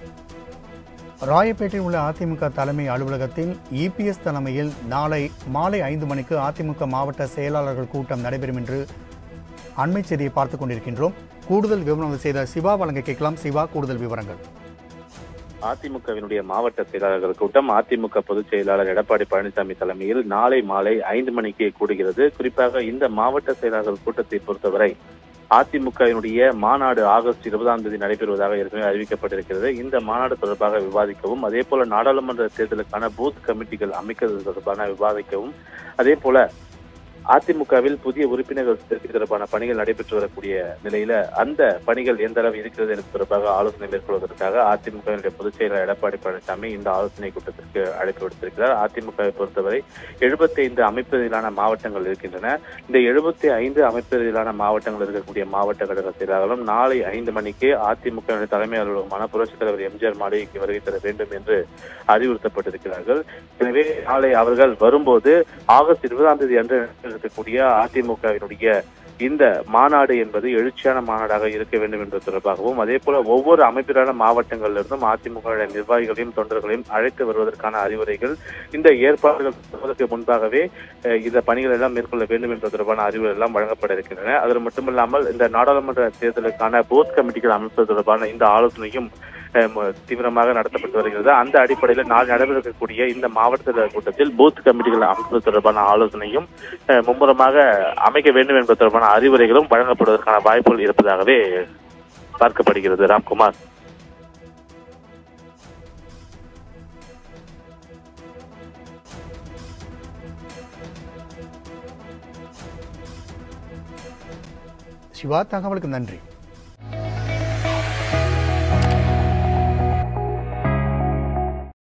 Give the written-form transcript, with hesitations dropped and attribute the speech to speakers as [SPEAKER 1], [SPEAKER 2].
[SPEAKER 1] ராயப்பேட்டையில் உள்ள அதிமுக தலைமை அலுவலகத்தில் இபிஎஸ் தலைமையில் நாளை மாலை 5 மணிக்கு அதிமுக மாவட்ட செயலாளர்கள் கூட்டம் நடைபெறும் என்று அண்மை செய்தியை பார்த்துக் கொண்டிருக்கின்றோம். கூடுதல் விவரம் செய்த சிவா வழங்க கேட்கலாம். சிவா, கூடுதல் விவரங்கள்.
[SPEAKER 2] அதிமுகவினுடைய மாவட்ட செயலாளர்கள் கூட்டம் அதிமுக பொதுச் செயலாளர் எடப்பாடி பழனிசாமி தலைமையில் நாளை மாலை 5 மணிக்கு கூடுகிறது. குறிப்பாக இந்த மாவட்ட செயலாளர்கள் கூட்டத்தை பொறுத்தவரை அதிமுகவினுடைய மாநாடு ஆகஸ்ட் 20ஆம் தேதி நடைபெறுவதாக ஏற்கனவே அறிவிக்கப்பட்டிருக்கிறது. இந்த மாநாடு தொடர்பாக விவாதிக்கவும், அதே போல நாடாளுமன்ற தேர்தலுக்கான பூத் கமிட்டிகள் அமைக்கிறது தொடர்பான விவாதிக்கவும், அதே போல அதிமுகவில் புதிய உறுப்பினர்கள் சேர்க்கை தொடர்பான பணிகள் நடைபெற்று வரக்கூடிய நிலையில அந்த பணிகள் எந்த அளவு இருக்கிறது என்பது தொடர்பாக ஆலோசனை மேற்கொள்வதற்காக அதிமுகவினுடைய பொதுச் செயலாளர் எடப்பாடி பழனிசாமி இந்த ஆலோசனை கூட்டத்திற்கு அழைப்பு விடுத்திருக்கிறார். அதிமுகவை பொறுத்தவரை 75 அமைப்பு ரீதியிலான மாவட்டங்கள் இருக்கின்றன. இந்த 75 அமைப்பு ரீதியிலான மாவட்டங்கள் இருக்கக்கூடிய மாவட்ட கழக செயலாளர்களும் நாளை 5 மணிக்கு அதிமுக தலைமை அலுவலகமான புரட்சித் தலைவர் எம்ஜிஆர் மாளிகைக்கு வருகை தர வேண்டும் என்று அறிவுறுத்தப்பட்டிருக்கிறார்கள். எனவே நாளை அவர்கள் வரும்போது ஆகஸ்ட் 20ஆம் தேதி அன்று இருக்கக்கூடிய அதிமுகவினுடைய இந்த மாநாடு என்பது எழுச்சியான மாநாடாக இருக்க வேண்டும் என்பது தொடர்பாகவும், அதே போல ஒவ்வொரு அமைப்பிலான மாவட்டங்களிலிருந்தும் அதிமுக நிர்வாகிகளையும் தொண்டர்களையும் அழைத்து வருவதற்கான அறிவுரைகள், இந்த ஏற்பாடுகள் வருவதற்கு முன்பாகவே இந்த பணிகள் எல்லாம் மேற்கொள்ள வேண்டும் என்பது தொடர்பான அறிவுரை எல்லாம் வழங்கப்பட இருக்கின்றன. அது மட்டுமல்லாமல் இந்த நாடாளுமன்ற தேர்தலுக்கான பூத் கமிட்டிகள் அமைப்பது தொடர்பான இந்த ஆலோசனையும் தீவிரமாக நடத்தப்பட்டு வருகிறது. அந்த அடிப்படையில் நாளை நடைபெறக்கூடிய இந்த மாவட்ட கூட்டத்தில் பூத் கமிட்டிகள் அமைப்பது தொடர்பான ஆலோசனையும் மும்முரமாக அமைக்க வேண்டும் என்பது தொடர்பான அறிவுரைகளும் வழங்கப்படுவதற்கான வாய்ப்புகள் இருப்பதாகவே பார்க்கப்படுகிறது. ராம்குமார்.
[SPEAKER 1] சிவா, தகவலுக்கு நன்றி.